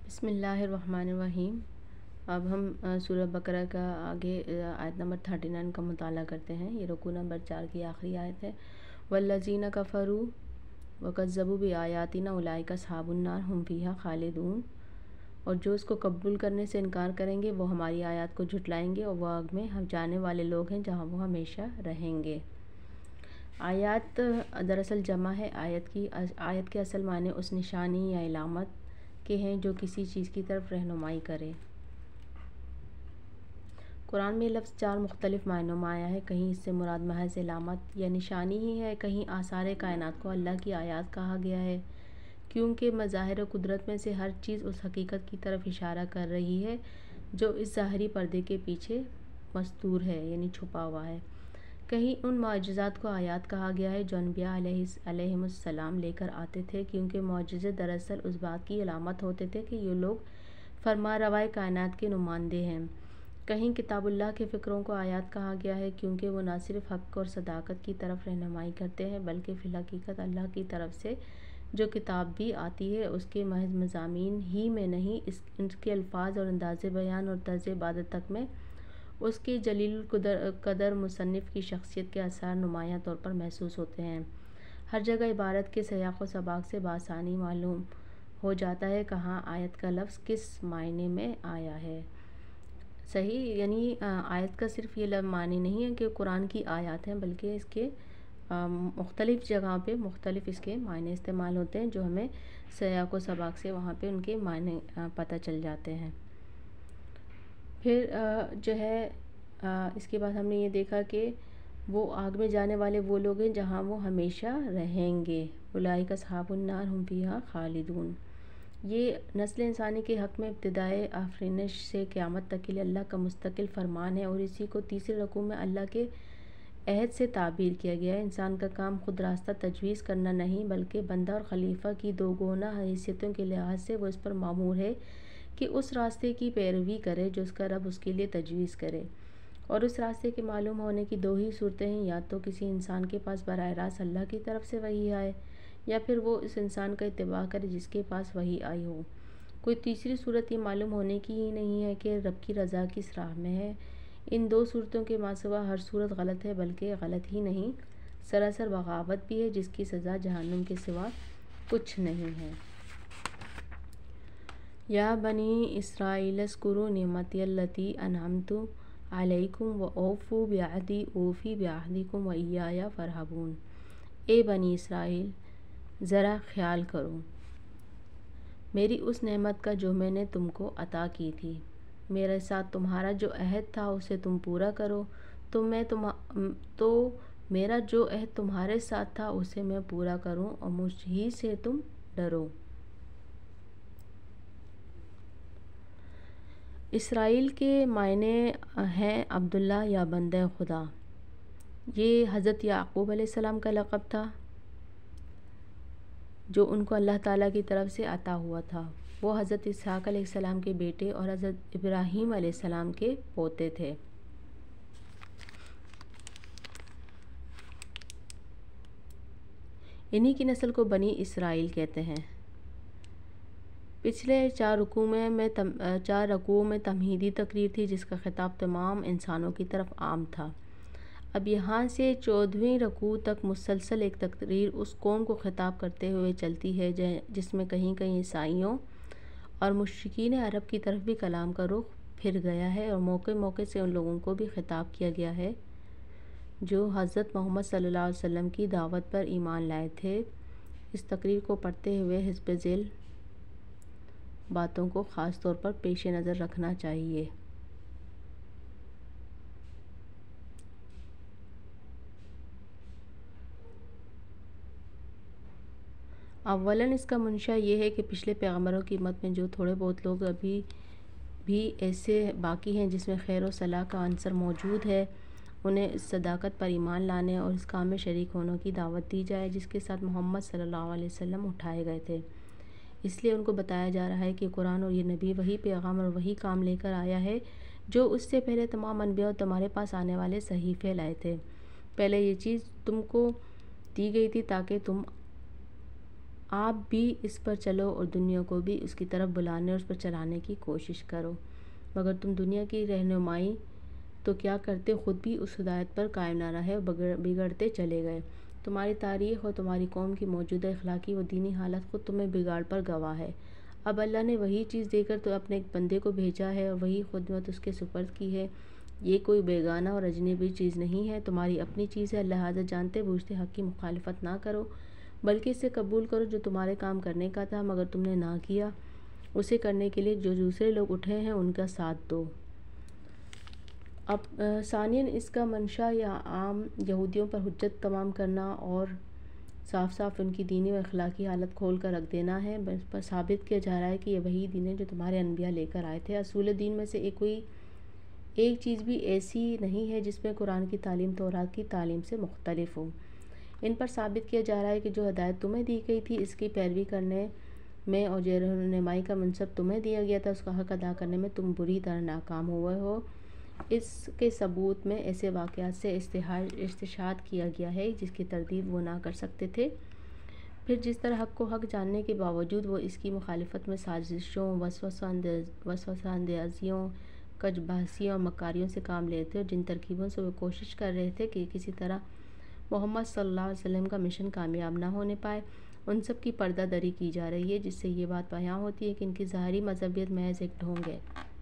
بسم اللہ الرحمن الرحیم۔ اب ہم سورہ بقرہ کا آگے آیت نمبر 39 کا مطالعہ کرتے ہیں۔ یہ رکوع نمبر 4 کی آخری آیت ہے۔ والذین کفروا وکذبوا بآیاتنا اولئک اصحاب النار ھم فیھا خالدون۔ اور جو اس کو قبول کرنے سے انکار کریں گے وہ ہماری آیات کو جھٹلائیں گے اور وہ آگ میں جانے والے لوگ ہیں جہاں وہ ہمیشہ رہیں گے۔ آیات دراصل جمع ہے آیت کی۔ آیت کے اصل معنی اس نشانی یا علامت کے ہیں جو کسی چیز کی طرف رہنمائی کرے۔ قرآن میں لفظ 4 مختلف معنوں میں آیا ہے۔ کہیں اس سے مراد محض علامت یا نشانی ہی ہے، کہیں آثار کائنات کو اللہ کی آیات کہا گیا ہے، کیونکہ مظاہر قدرت میں سے ہر چیز اس حقیقت کی طرف اشارہ کر رہی ہے جو اس ظاہری پردے کے پیچھے مستور ہے، یعنی چھپا ہوا ہے۔ کہیں ان معجزات کو آیات کہا گیا ہے جو انبیاء علیہم السلام لے کر آتے تھے، کیونکہ معجزے دراصل اس بات کی علامت ہوتے تھے کہ یہ لوگ فرمانروائے کائنات کے نمائندے ہیں۔ کہیں کتاب اللہ کے فقروں کو آیات کہا گیا ہے، کیونکہ وہ نہ صرف حق اور صداقت کی طرف رہنمائی کرتے ہیں بلکہ فی الحقیقت اللہ کی طرف سے جو کتاب بھی آتی ہے اس کے محض مضامین ہی میں نہیں، اس کے الفاظ اور انداز بیان اور طرز عبادت تک میں اس کے جلیل القدر مصنف کی شخصیت کے آثار نمایاں طور پر محسوس ہوتے ہیں۔ ہر جگہ عبارت کے سیاق و سباق سے بآسانی معلوم ہو جاتا ہے کہاں آیت کا لفظ کس معنی میں آیا ہے۔ صحیح، یعنی آیت کا صرف یہ معنی نہیں ہے کہ قرآن کی آیات ہیں، بلکہ اس کے مختلف جگہ پہ مختلف اس کے معنی استعمال ہوتے ہیں جو ہمیں سیاق و سباق سے وہاں پہ ان کے معنی پتہ چل جاتے ہیں۔ پھر جو ہے اس کے بعد ہم نے یہ دیکھا کہ وہ آگ میں جانے والے وہ لوگ ہیں جہاں وہ ہمیشہ رہیں گے۔ اولئک اصحاب النار ھم فیھا خالدون۔ یہ نسل انسانی کے حق میں ابتدائے آفرینش سے قیامت تک کے لیے اللہ کا مستقل فرمان ہے، اور اسی کو تیسرے رکوع میں اللہ کے عہد سے تعبیر کیا گیا ہے۔ انسان کا کام خود راستہ تجویز کرنا نہیں، بلکہ بندہ اور خلیفہ کی دو گونا حیثیتوں کے لحاظ سے وہ اس پر مامور ہے کہ اس راستے کی پیروی کرے جو اس کا رب اس کے لیے تجویز کرے۔ اور اس راستے کے معلوم ہونے کی دو ہی صورتیں ہیں، یا تو کسی انسان کے پاس براہ راست اللہ کی طرف سے وحی آئے، یا پھر وہ اس انسان کا اتباع کرے جس کے پاس وحی آئی ہو۔ کوئی تیسری صورت یہ معلوم ہونے کی ہی نہیں ہے کہ رب کی رضا کس راہ میں ہے۔ ان دو صورتوں کے ماں سوا ہر صورت غلط ہے، بلکہ غلط ہی نہیں، سراسر بغاوت بھی ہے جس کی سزا جہنم کے سوا کچھ نہیں ہے۔ یا بنی اسرائیل اذکروا نعمتی التی انعمت علیکم واوفوا بعہدی اوفی بعہدکم وایای فارہبون۔ اے بنی اسرائیل، ذرا خیال کرو میری اس نعمت کا جو میں نے تم کو عطا کی تھی۔ میرے ساتھ تمہارا جو عہد تھا اسے تم پورا کرو، تو میرا جو عہد تمہارے ساتھ تھا اسے میں پورا کروں، اور مجھ ہی سے تم ڈرو۔ اسرائیل کے معنی ہیں عبداللہ یا بندہ خدا۔ یہ حضرت یعقوب علیہ السلام کا لقب تھا جو ان کو اللہ تعالیٰ کی طرف سے عطا ہوا تھا۔ وہ حضرت اسحاق علیہ السلام کے بیٹے اور حضرت ابراہیم علیہ السلام کے پوتے تھے۔ انہی کی نسل کو بنی اسرائیل کہتے ہیں۔ پچھلے 4 رکوعوں میں تمہیدی تقریر تھی جس کا خطاب تمام انسانوں کی طرف عام تھا۔ اب یہاں سے 14ویں رکوع تک مسلسل ایک تقریر اس قوم کو خطاب کرتے ہوئے چلتی ہے جس میں کہیں کہیں عیسائیوں اور مشرکین عرب کی طرف بھی کلام کا رخ پھر گیا ہے، اور موقع موقع سے ان لوگوں کو بھی خطاب کیا گیا ہے جو حضرت محمد صلی اللہ علیہ وسلم کی دعوت پر ایمان لائے تھے۔ اس تقریر کو پڑھتے ہوئے حسب ذیل باتوں کو خاص طور پر پیش نظر رکھنا چاہیے۔ اولاً اس کا منشا یہ ہے کہ پچھلے پیغمبروں کی امت میں جو تھوڑے بہت لوگ ابھی بھی ایسے باقی ہیں جس میں خیر و صلاح کا عنصر موجود ہے، انہیں اس صداقت پر ایمان لانے اور اس کام میں شریک ہونے کی دعوت دی جائے جس کے ساتھ محمد صلی اللہ علیہ وسلم اٹھائے گئے تھے۔ اس لیے ان کو بتایا جا رہا ہے کہ قرآن اور یہ نبی وہی پیغام اور وہی کام لے کر آیا ہے جو اس سے پہلے تمام انبیاء اور تمہارے پاس آنے والے صحیفے لائے تھے۔ پہلے یہ چیز تم کو دی گئی تھی تاکہ تم آپ بھی اس پر چلو اور دنیا کو بھی اس کی طرف بلانے اور اس پر چلانے کی کوشش کرو، مگر تم دنیا کی رہنمائی تو کیا کرتے، خود بھی اس ہدایت پر قائم نہ رہے اور بگڑتے چلے گئے۔ تمہاری تاریخ اور تمہاری قوم کی موجودہ اخلاقی و دینی حالت خود تمہیں بگاڑ پر گواہ ہے۔ اب اللہ نے وہی چیز دے کر تو اپنے ایک بندے کو بھیجا ہے اور وہی خدمت اس کے سپرد کی ہے۔ یہ کوئی بیگانہ اور اجنبی چیز نہیں ہے، تمہاری اپنی چیز ہے، لہٰذا جانتے بوجھتے حق کی مخالفت نہ کرو، بلکہ اسے قبول کرو جو تمہارے کام کرنے کا تھا مگر تم نے نہ کیا۔ اسے کرنے کے لیے جو دوسرے لوگ اٹھے ہیں ان کا ساتھ دو۔ اب ثانیاً اس کا منشا یا عام یہودیوں پر حجت تمام کرنا اور صاف صاف ان کی دینی و اخلاقی حالت کھول کر رکھ دینا ہے۔ پر ثابت کیا جا رہا ہے کہ یہ وہی دین ہے جو تمہارے انبیاء لے کر آئے تھے۔ اصول دین میں سے کوئی ایک چیز بھی ایسی نہیں ہے جس میں قرآن کی تعلیم تورات کی تعلیم سے مختلف ہو۔ ان پر ثابت کیا جا رہا ہے کہ جو ہدایت تمہیں دی گئی تھی اس کی پیروی کرنے میں اور جو رہنمائی کا منصب تمہیں دیا گیا تھا اس کا حق ادا کرنے میں تم بری طرح ناکام ہوئے ہو۔ اس کے ثبوت میں ایسے واقعات سے استشہاد کیا گیا ہے جس کی تردید وہ نہ کر سکتے تھے۔ پھر جس طرح حق کو حق جاننے کے باوجود وہ اس کی مخالفت میں سازشوں، وسوسہ اندازیوں، کج بحثیوں اور مکاریوں سے کام لیتے اور جن ترکیبوں سے وہ کوشش کر رہے تھے کہ کسی طرح محمد صلی اللہ علیہ وسلم کا مشن کامیاب نہ ہونے پائے، ان سب کی پردہ دری کی جا رہی ہے، جس سے یہ بات بیان ہوتی ہے کہ ان کی ظاہری مذہبیت محض ایک ڈھونگ ہے،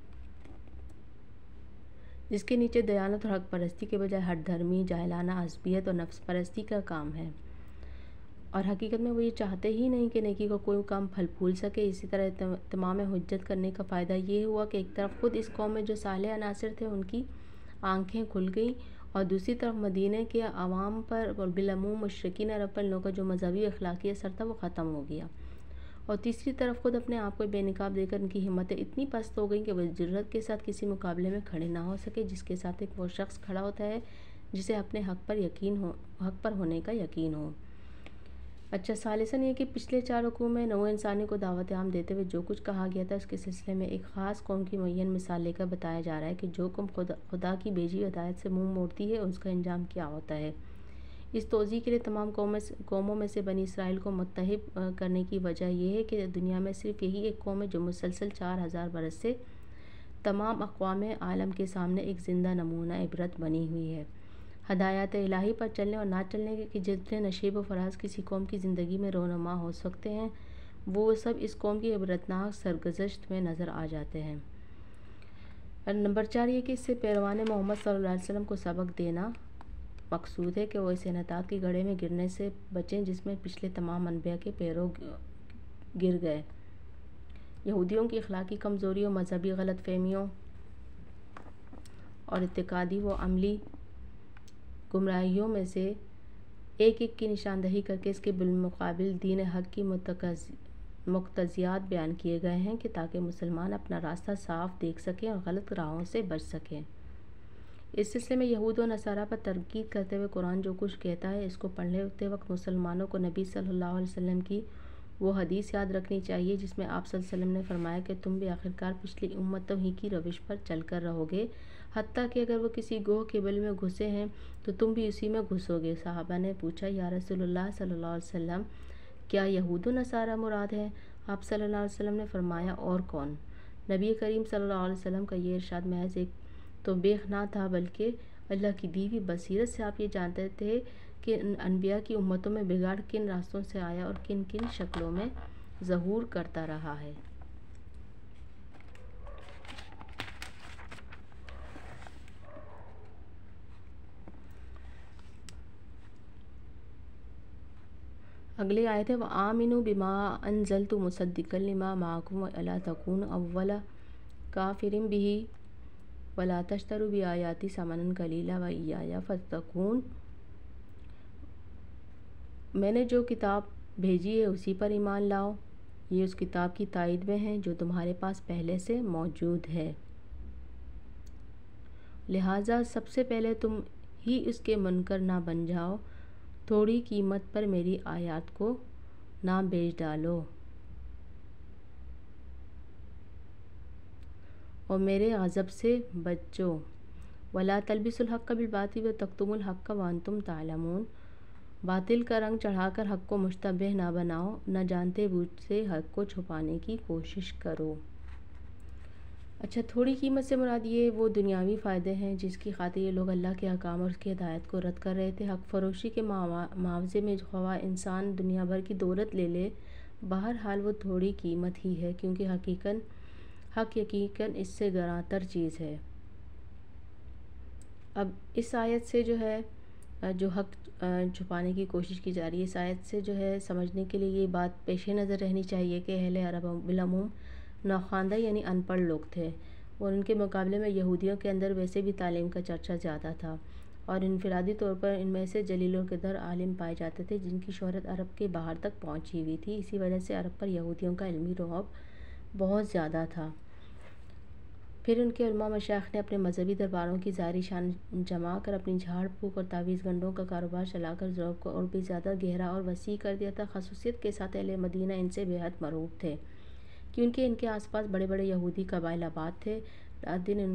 جس کے نیچے دیانت اور حق پرستی کے بجائے ہٹ دھرمی، جاہلانہ عصبیت اور نفس پرستی کا کام ہے، اور حقیقت میں وہ یہ چاہتے ہی نہیں کہ نیکی کا کوئی کام پھل پھول سکے۔ اسی طرح تمام حجت کرنے کا فائدہ یہ ہوا کہ ایک طرف خود اس قوم میں جو صالح عناصر تھے ان کی آنکھیں کھل گئیں، اور دوسری طرف مدینہ کے عوام پر اور بالعموم مشرکین عرب پر ان لوگوں کا جو مذہبی و اخلاقی اثر تھا وہ ختم ہو گیا، اور تیسری طرف خود اپنے آپ کو بے نقاب دے کر ان کی ہمتیں اتنی پست ہو گئیں کہ وہ جرأت کے ساتھ کسی مقابلے میں کھڑے نہ ہو سکے جس کے ساتھ ایک وہ شخص کھڑا ہوتا ہے جسے اپنے حق پر ہونے کا یقین ہو۔ اچھا، ثالثاً یہ کہ پچھلے 4 رکوع میں نوع انسانی کو دعوت عام دیتے ہوئے جو کچھ کہا گیا تھا اس کے سلسلے میں ایک خاص قوم کی معین مثال لے کر بتایا جا رہا ہے کہ جو قوم خدا کی بھیجی ہوئی ہدایت سے منہ موڑتی ہے اس کا انجام کیا ہوتا ہے۔ اس توضیح کے لیے تمام قوموں میں سے بنی اسرائیل کو متحد کرنے کی وجہ یہ ہے کہ دنیا میں صرف یہی ایک قوم ہے جو مسلسل 4000 برس سے تمام اقوام عالم کے سامنے ایک زندہ نمونہ عبرت بنی ہوئی ہے۔ ہدایات الہی پر چلنے اور نہ چلنے کے جتنے نشیب و فراز کسی قوم کی زندگی میں رونما ہو سکتے ہیں وہ سب اس قوم کی عبرتناک سرگزشت میں نظر آ جاتے ہیں۔ اور نمبر 4 یہ کہ اس سے پیروان محمد صلی اللہ علیہ وسلم کو سبق دینا مقصود ہے کہ وہ اس انحطاط کے گڑھے میں گرنے سے بچیں جس میں پچھلے تمام انبیاء کے پیرو گر گئے۔ یہودیوں کی اخلاقی کمزوریوں، مذہبی غلط فہمیوں اور اعتقادی و عملی گمراہیوں میں سے ایک کی نشاندہی کر کے اس کے بالمقابل دین حق کی مقتضیات بیان کیے گئے ہیں کہ تاکہ مسلمان اپنا راستہ صاف دیکھ سکیں اور غلط راہوں سے بچ سکیں۔ اس سلسلے میں یہود و نصارہ پر تنقید کرتے ہوئے قرآن جو کچھ کہتا ہے اس کو پڑھتے وقت مسلمانوں کو نبی صلی اللہ علیہ وسلم کی وہ حدیث یاد رکھنی چاہیے جس میں آپ صلی اللہ علیہ وسلم نے فرمایا کہ تم بھی آخرکار پچھلی امتوں ہی کی روش پر چل کر رہو گے، حتیٰ کہ اگر وہ کسی گوہ قبل میں گھسے ہیں تو تم بھی اسی میں گھسو گے۔ صحابہ نے پوچھا، یا رسول اللہ صلی اللہ علیہ وسلم، کیا یہود و نصارہ مراد ہے؟ آپ صلی اللہ علیہ وسلم نے فرمایا، اور کون؟ نبی کریم صلی اللہ علیہ وسلم کا یہ ارشاد محض ایک توبیخ نہ تھا بلکہ اللہ کی دی ہوئی بصیرت سے آپ یہ جانتے تھے کہ انبیاء کی امتوں میں بگاڑ کن راستوں سے آیا اور کن کن شکلوں میں ظہور کرتا رہا ہے۔ اگلی آیت ہے وَآمِنُوا بِمَا أَنزَلْتُ مُصَدِّقًا لِمَا مَعَكُمْ وَلَا تَكُونُوا أَوَّلَ كَافِرٍ بِهِ وَلَا تَشْتَرُوا بِآيَاتِي ثَمَنًا قَلِيلًا وَإِيَّايَ فَاتَّقُونِ۔ میں نے جو کتاب بھیجی ہے اسی پر ایمان لاؤ، یہ اس کتاب کی تائید میں ہے جو تمہارے پاس پہلے سے موجود ہے، لہٰذا سب سے پہلے تم ہی اس کے منکر نہ بن جاؤ، تھوڑی قیمت پر میری آیات کو نہ بیچ ڈالو اور میرے غضب سے بچو۔ وَلَا تَلْبِسُوا الْحَقَّ بِالْبَاطِلِ وَتَكْتُمُوا الْحَقَّ وَأَنْتُمْ تَعْلَمُونَ۔ باطل کا رنگ چڑھا کر حق کو مشتبہ نہ بناؤ، نہ جانتے بوجھ سے حق کو چھپانے کی کوشش کرو۔ اچھا، تھوڑی قیمت سے مراد یہ وہ دنیاوی فائدے ہیں جس کی خاطر یہ لوگ اللہ کے احکام اور اس کی ہدایت کو رد کر رہے تھے۔ حق فروشی کے معاوضے میں خواہ انسان دنیا بھر کی دولت لے لے، بہرحال وہ تھوڑی قیمت ہی ہے، کیونکہ حق یقیناً اس سے گراں تر چیز ہے۔ اب اس آیت سے جو ہے جو حق چھپانے کی کوشش کی جا رہی ہے، اس آیت سے جو ہے سمجھنے کے لیے یہ بات پیش نظر رہنی چاہیے کہ اہل عرب بالعموم ناخواندہ یعنی ان پڑھ لوگ تھے، اور ان کے مقابلے میں یہودیوں کے اندر ویسے بھی تعلیم کا چرچا زیادہ تھا، اور انفرادی طور پر ان میں سے جلیل القدر عالم پائے جاتے تھے جن کی شہرت عرب کے باہر تک پہنچی ہوئی تھی۔ اسی وجہ سے عرب پر یہودیوں کا علمی رعب بہت زیادہ تھا۔ پھر ان کے علماء مشائخ نے اپنے مذہبی درباروں کی ظاہری شان جما کر اپنی جھاڑ پھونک اور تعویذ گنڈوں کا کاروبار چلا کر ذوق کو اور بھی زیادہ گہرا اور وسیع کر دیا تھا۔ خصوصیت کے ساتھ اہل مدینہ ان سے بے حد مرعوب تھے، کیونکہ ان کے آس پاس بڑے بڑے یہودی قبائل آباد تھے۔ رات دن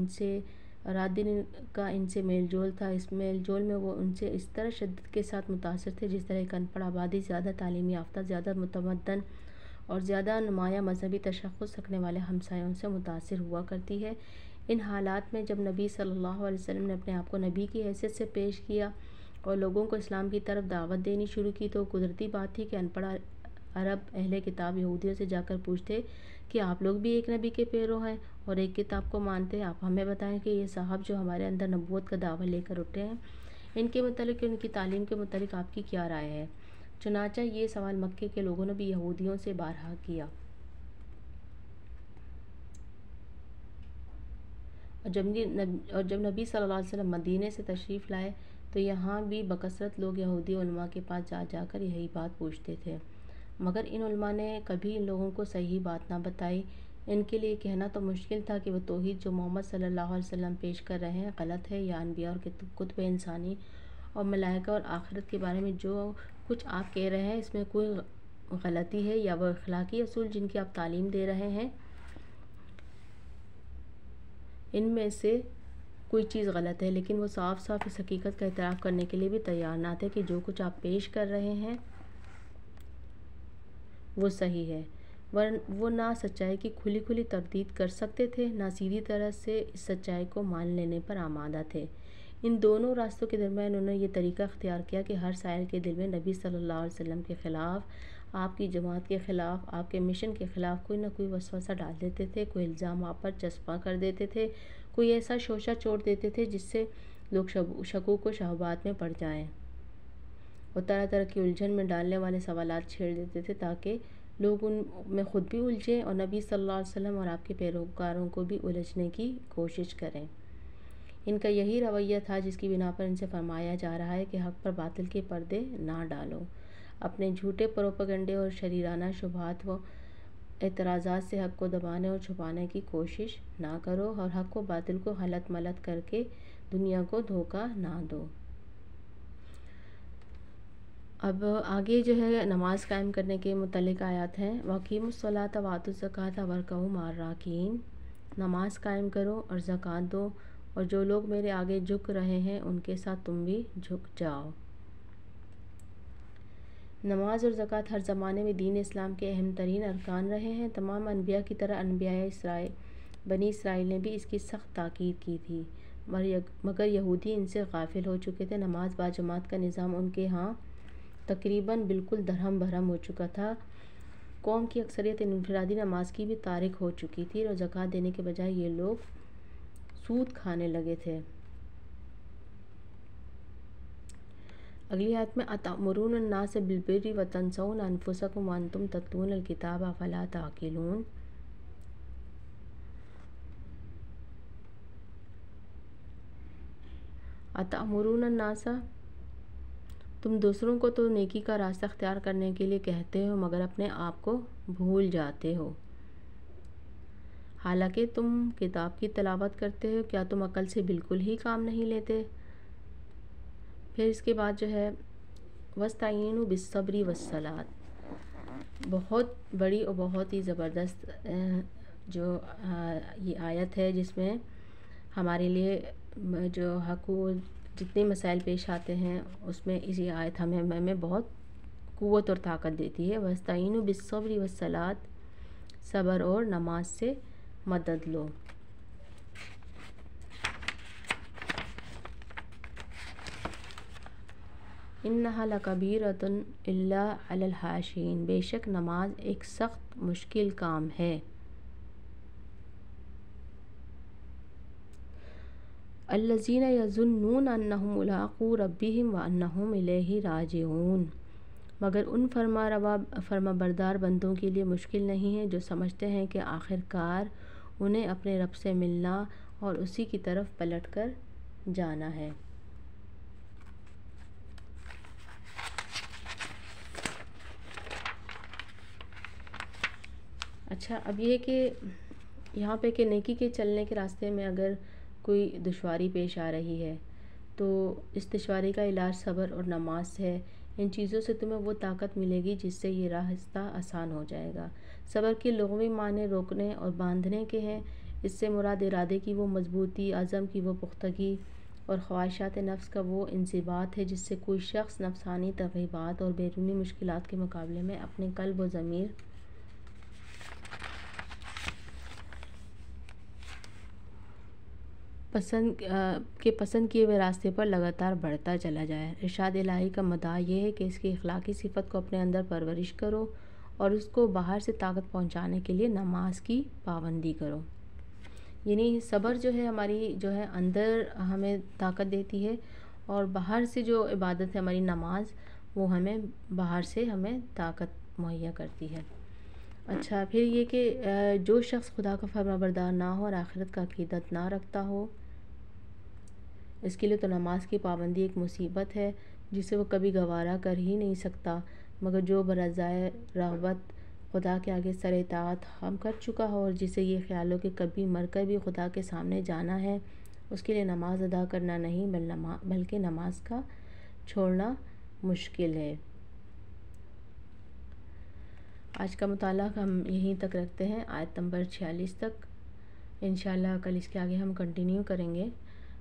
کا ان سے میل جول تھا۔ اس میل جول میں وہ ان سے اس طرح شدت کے ساتھ متاثر تھے جس طرح ایک ان پڑھ آبادی زیادہ تعلیم یافتہ، زیادہ متمدن اور زیادہ نمایاں مذہبی تشخص رکھنے والے ہمسایوں سے متاثر ہوا کرتی ہے۔ ان حالات میں جب نبی صلی اللہ علیہ وسلم نے اپنے آپ کو نبی کی حیثیت سے پیش کیا اور لوگوں کو اسلام کی طرف دعوت دینی شروع کی، تو قدرتی بات تھی کہ ان پڑھ عرب اہل کتاب یہودیوں سے جا کر پوچھتے کہ آپ لوگ بھی ایک نبی کے پیرو ہیں اور ایک کتاب کو مانتے ہیں، آپ ہمیں بتائیں کہ یہ صاحب جو ہمارے اندر نبوت کا دعویٰ لے کر اٹھے ہیں، ان کے متعلق، ان کی تعلیم کے متعلق آپ کی کیا رائے ہے؟ چنانچہ یہ سوال مکے کے لوگوں نے بھی یہودیوں سے بارہا کیا، اور جب نبی صلی اللہ علیہ وسلم مدینے سے تشریف لائے تو یہاں بھی بکثرت لوگ یہودی علماء کے پاس جا جا کر یہی بات پوچھتے تھے، مگر ان علماء نے کبھی ان لوگوں کو صحیح بات نہ بتائی۔ ان کے لیے کہنا تو مشکل تھا کہ وہ توحید جو محمد صلی اللہ علیہ وسلم پیش کر رہے ہیں غلط ہے، یا انبیاء اور کتب انسانی اور ملائکہ اور آخرت کے بارے میں جو کچھ آپ کہہ رہے ہیں اس میں کوئی غلطی ہے، یا وہ اخلاقی اصول جن کی آپ تعلیم دے رہے ہیں ان میں سے کوئی چیز غلط ہے۔ لیکن وہ صاف صاف اس حقیقت کا اعتراف کرنے کے لیے بھی تیار نہ تھے کہ جو کچھ آپ پیش کر رہے ہیں وہ صحیح ہے۔ وہ نہ سچائی کی کھلی کھلی تردید کر سکتے تھے، نہ سیدھی طرح سے اس سچائی کو مان لینے پر آمادہ تھے۔ ان دونوں راستوں کے درمیان انہوں نے یہ طریقہ اختیار کیا کہ ہر سائل کے دل میں نبی صلی اللہ علیہ وسلم کے خلاف، آپ کی جماعت کے خلاف، آپ کے مشن کے خلاف کوئی نہ کوئی وسوسہ ڈال دیتے تھے، کوئی الزام آپ پر چسپاں کر دیتے تھے، کوئی ایسا شوشہ چھوڑ دیتے تھے جس سے لوگ شکوک و شبہات میں پڑ جائیں، اور طرح طرح کی الجھن میں ڈالنے والے سوالات چھیڑ دیتے تھے تاکہ لوگ ان میں خود بھی الجھیں اور نبی صلی اللہ علیہ وسلم اور آپ کے پیروکاروں کو بھی الجھنے کی کوشش کریں۔ ان کا یہی رویہ تھا جس کی بنا پر ان سے فرمایا جا رہا ہے کہ حق پر باطل کے پردے نہ ڈالو، اپنے جھوٹے پروپیگنڈے اور شریرانہ شبہات و اعتراضات سے حق کو دبانے اور چھپانے کی کوشش نہ کرو، اور حق و باطل کو حلت ملت کر کے دنیا کو دھوکہ نہ دو۔ اب آگے جو ہے نماز قائم کرنے کے متعلق آیات ہیں۔ وَأَقِیمُوا الصَّلَاةَ وَآتُوا الزَّکَاةَ وَارْکَعُوا مَعَ الرَّاکِعِینَ، نماز قائم کرو اور زکوٰۃ دو، اور جو لوگ میرے آگے جھک رہے ہیں ان کے ساتھ تم بھی جھک جاؤ۔ نماز اور زکوٰۃ ہر زمانے میں دین اسلام کے اہم ترین ارکان رہے ہیں۔ تمام انبیاء کی طرح انبیاء بنی اسرائیل نے بھی اس کی سخت تاکید کی تھی، مگر یہودی ان سے غافل ہو چکے تھے۔ نماز باجماعت کا نظام ان کے ہاں تقریباً بالکل درہم بھرم ہو چکا تھا۔ قوم کی اکثریت انفرادی نماز کی بھی تارک ہو چکی تھی، اور زکوٰۃ دینے کے بجائے یہ لوگ سود کھانے لگے تھے۔ اگلی آیت میں أَتَأْمُرُونَ النَّاسَ بِالْبِرِّ وَتَنْسَوْنَ أَنفُسَکُمْ وَأَنْتُمْ تَتْلُونَ الْکِتَابَ أَفَلَا تَعْقِلُونَ، أَتَأْمُرُونَ النَّاسَ، تم دوسروں کو تو نیکی کا راستہ اختیار کرنے کے لیے کہتے ہو مگر اپنے آپ کو بھول جاتے ہو، حالانکہ تم کتاب کی تلاوت کرتے ہو، کیا تم عقل سے بالکل ہی کام نہیں لیتے؟ پھر اس کے بعد جو ہے وَاسْتَعِینُوا بِالصَّبْرِ وَالصَّلَاةِ، بہت بڑی اور بہت ہی زبردست جو یہ آیت ہے جس میں ہمارے لیے جو حق و جتنے مسائل پیش آتے ہیں اس میں اسی آیت ہمیں بہت قوت اور طاقت دیتی ہے۔ وَاسْتَعِینُوا بِالصَّبْرِ وَالصَّلَاةِ، صبر اور نماز سے مدد لو۔ اِنَّهَا لَكَبِیرَةٌ إِلَّا عَلَى الْخَاشِعِینَ، بے شک نماز ایک سخت مشکل کام ہے۔ الَّذِینَ یَظُنُّونَ أَنَّهُم مُّلَاقُو رَبِّهِمْ وَأَنَّهُمْ إِلَیْهِ راجعون، مگر ان فرما بردار بندوں کے لیے مشکل نہیں ہے جو سمجھتے ہیں کہ آخر کار انہیں اپنے رب سے ملنا اور اسی کی طرف پلٹ کر جانا ہے۔ اچھا، اب یہ کہ یہاں پہ کہ نیکی کے چلنے کے راستے میں اگر کوئی دشواری پیش آ رہی ہے تو اس دشواری کا علاج صبر اور نماز ہے۔ ان چیزوں سے تمہیں وہ طاقت ملے گی جس سے یہ راستہ آسان ہو جائے گا۔ صبر کے لغوی معنی روکنے اور باندھنے کے ہیں۔ اس سے مراد ارادے کی وہ مضبوطی، عزم کی وہ پختگی اور خواہشات نفس کا وہ انضباط ہے جس سے کوئی شخص نفسانی ترغیبات اور بیرونی مشکلات کے مقابلے میں اپنے قلب و ضمیر پسند کیے ہوئے راستے پر لگاتار بڑھتا چلا جائے۔ ارشاد الہی کا مدعا یہ ہے کہ اس کی اخلاقی صفت کو اپنے اندر پرورش کرو اور اس کو باہر سے طاقت پہنچانے کے لیے نماز کی پابندی کرو۔ یعنی صبر جو ہے ہماری جو ہے اندر ہمیں طاقت دیتی ہے، اور باہر سے جو عبادت ہے ہماری نماز، وہ ہمیں باہر سے ہمیں طاقت مہیا کرتی ہے۔ اچھا، پھر یہ کہ جو شخص خدا کا فرما بردار نہ ہو اور آخرت کا عقیدت نہ رکھتا ہو، اس کے لیے تو نماز کی پابندی ایک مصیبت ہے جسے وہ کبھی گوارا کر ہی نہیں سکتا، مگر جو برضائے رغبت خدا کے آگے سر اطاعت خم کر چکا ہو اور جسے یہ خیال ہو کہ کبھی مر کر بھی خدا کے سامنے جانا ہے، اس کے لیے نماز ادا کرنا نہیں بلکہ نماز کا چھوڑنا مشکل ہے۔ آج کا مطالعہ ہم یہیں تک رکھتے ہیں، آیت نمبر 46 تک۔ انشاءاللہ کل اس کے آگے ہم کنٹینیو کریں گے۔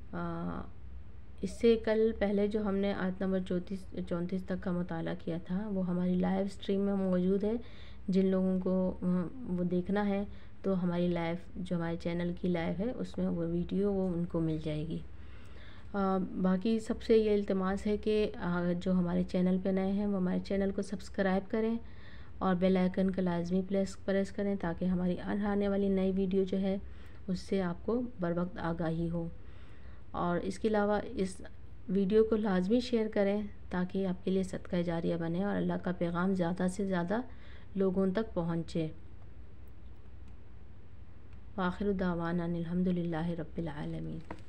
اس سے کل پہلے جو ہم نے آیت نمبر 34 تک کا مطالعہ کیا تھا وہ ہماری لائیو سٹریم میں موجود ہے۔ جن لوگوں کو وہ دیکھنا ہے تو ہماری لائیو جو ہمارے چینل کی لائیو ہے اس میں وہ ویڈیو وہ ان کو مل جائے گی۔ باقی سب سے یہ التماس ہے کہ جو ہمارے چینل پہ نئے ہیں وہ ہمارے چینل کو سبسکرائب کریں اور بیل آئیکن کا لازمی پریس کریں تاکہ ہماری آنے والی نئی ویڈیو جو ہے اس سے آپ کو بر وقت آگاہی ہو، اور اس کے علاوہ اس ویڈیو کو لازمی شیئر کریں تاکہ آپ کے لیے صدقہ جاریہ بنے اور اللہ کا پیغام زیادہ سے زیادہ لوگوں تک پہنچے۔ وآخر دعوانا الحمد للہ رب العالمین۔